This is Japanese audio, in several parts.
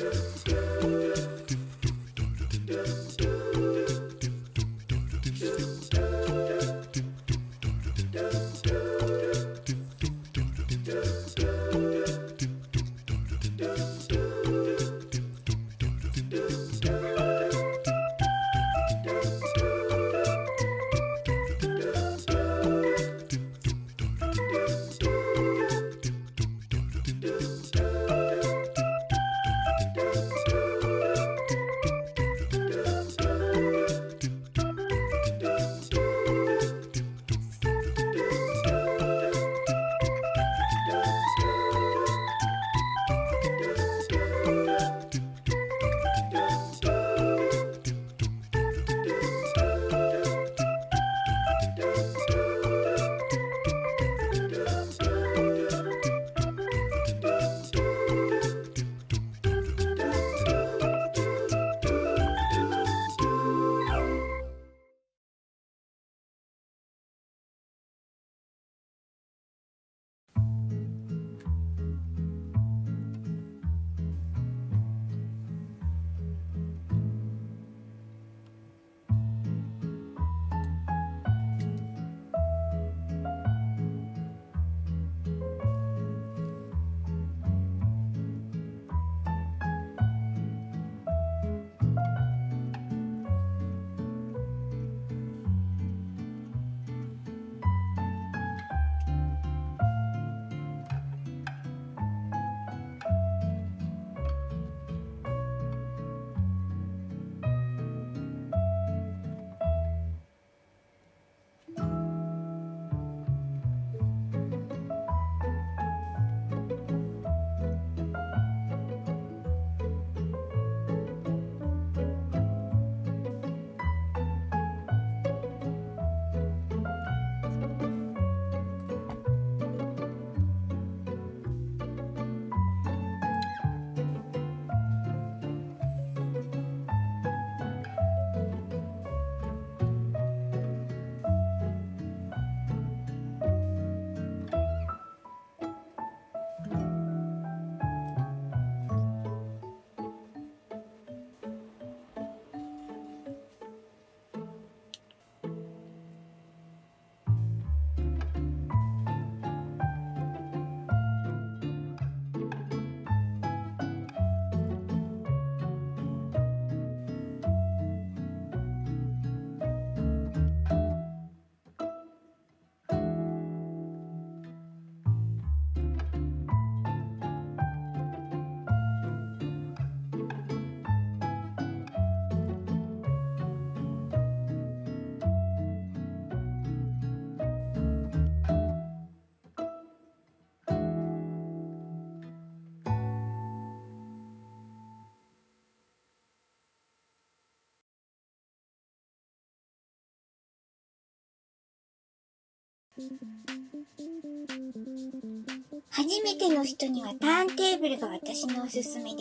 初めての人にはターンテーブルが私のおすすめです。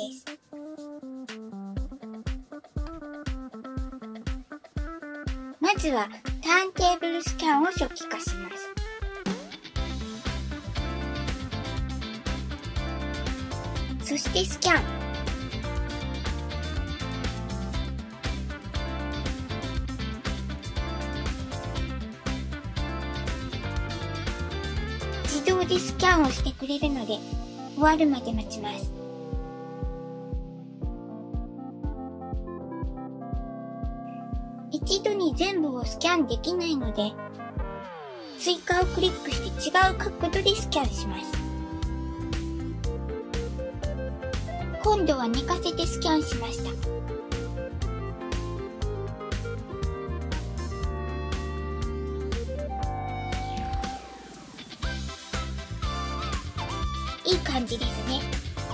まずはターンテーブルスキャンを初期化します。そしてスキャン。自動でスキャンをしてくれるので、終わるまで待ちます。一度に全部をスキャンできないので、追加をクリックして違う角度でスキャンします。今度は寝かせてスキャンしました。いい感じですね。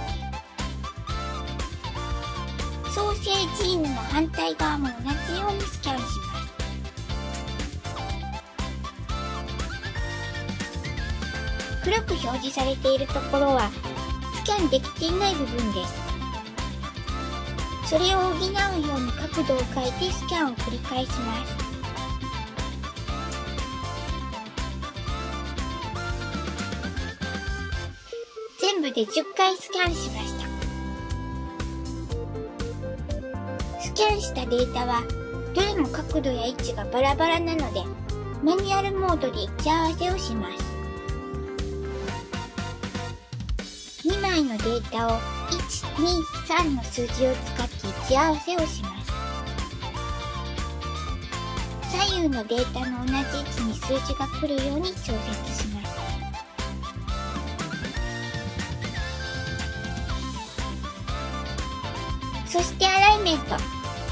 ソーセージ犬の反対側も同じようにスキャンします。黒く表示されているところはスキャンできていない部分です。それを補うように角度を変えてスキャンを繰り返します。全部で10回スキャンしました。 スキャンしたデータはどれも角度や位置がバラバラなので、マニュアルモードで位置合わせをします。2枚のデータを1、2、3の数字を使って位置合わせをします。左右のデータの同じ位置に数字が来るように調節します。そしてアライメント。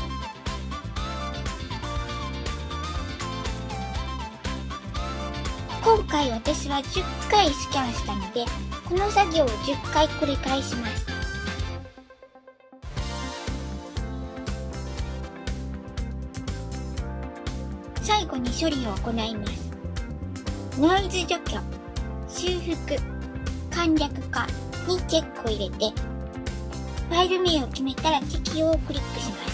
今回私は10回スキャンしたので、この作業を10回繰り返します。最後に処理を行います。ノイズ除去、修復、簡略化にチェックを入れて、ファイル名を決めたら適用をクリックします。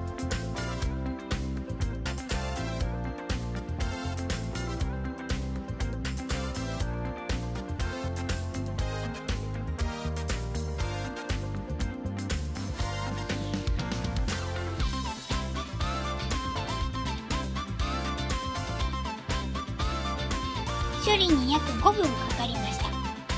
処理に約5分かかりました。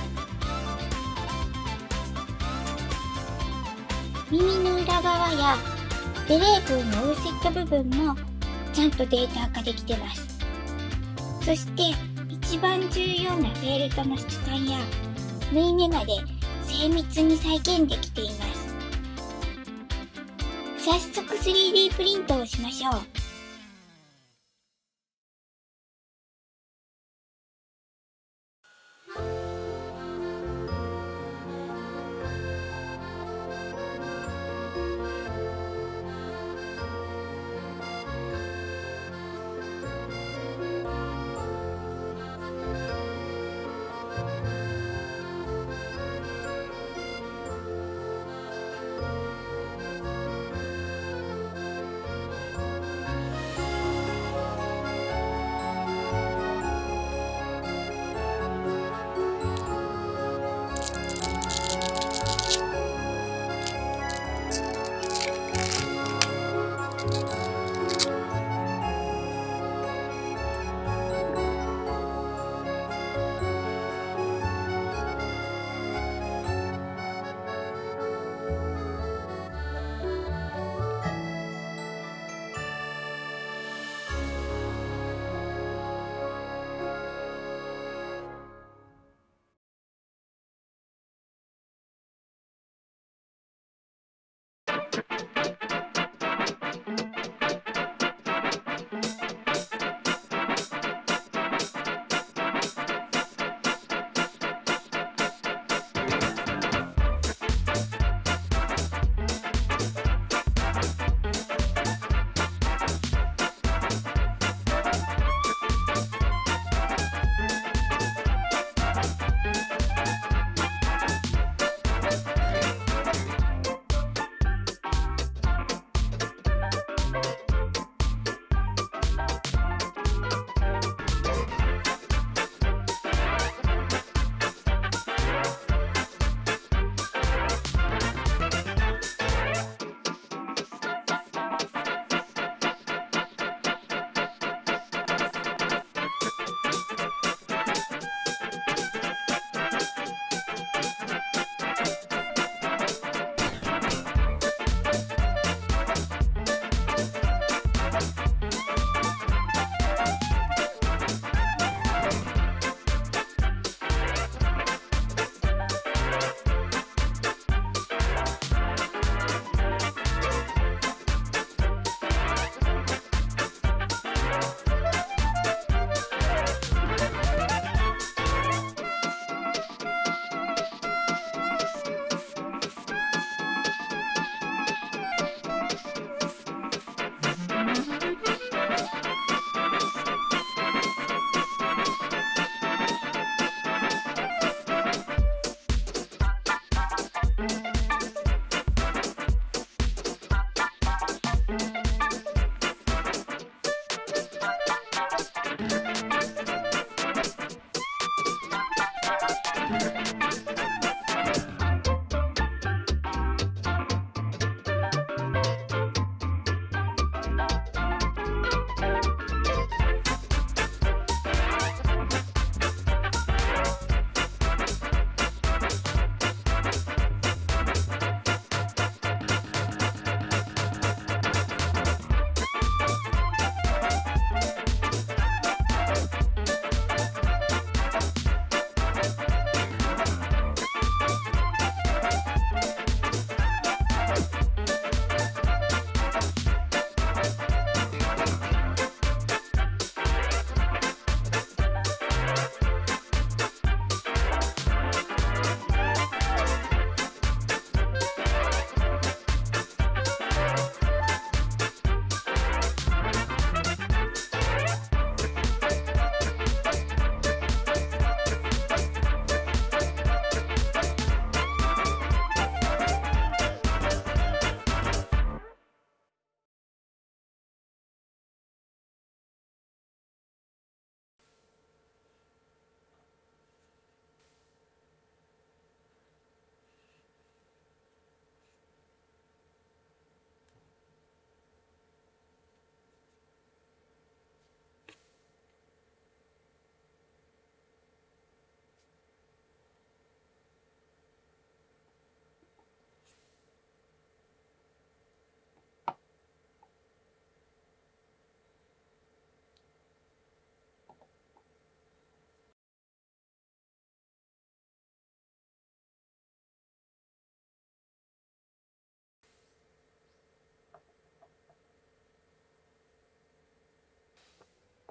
耳の裏側やベレー帽のオフセット部分もちゃんとデータ化できてます。そして一番重要なフェルトの質感や縫い目まで精密に再現できています。早速 3D プリントをしましょう。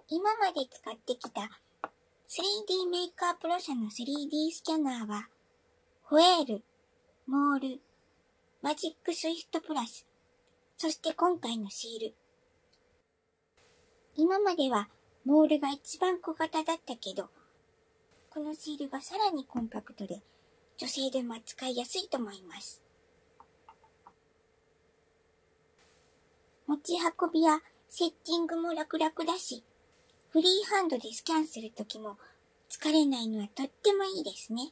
今まで使ってきた 3D メーカープロ社の 3D スキャナーは、ホエール、モール、マジックスイフトプラス、そして今回のシール。今まではモールが一番小型だったけど、このシールがさらにコンパクトで、女性でも扱いやすいと思います。持ち運びやセッティングも楽々だし、フリーハンドでスキャンするときも疲れないのはとってもいいですね。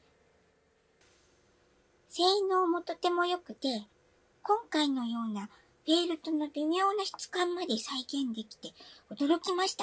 性能もとても良くて、今回のようなフェルトの微妙な質感まで再現できて驚きました。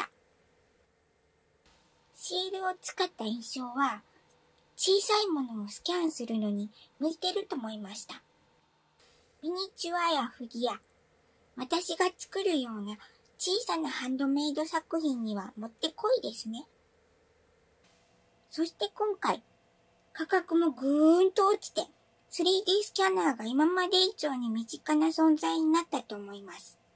シールを使った印象は、小さいものをスキャンするのに向いてると思いました。ミニチュアやフィギュア、私が作るような小さなハンドメイド作品にはもってこいですね。そして今回、価格もぐーんと落ちて、3D スキャナーが今まで以上に身近な存在になったと思います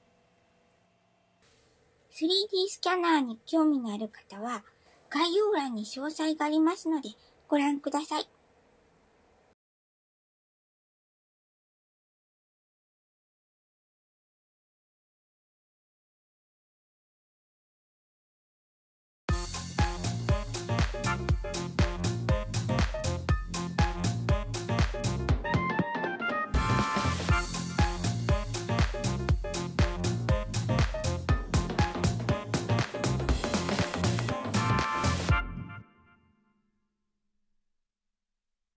。3D スキャナーに興味のある方は、概要欄に詳細がありますのでご覧ください。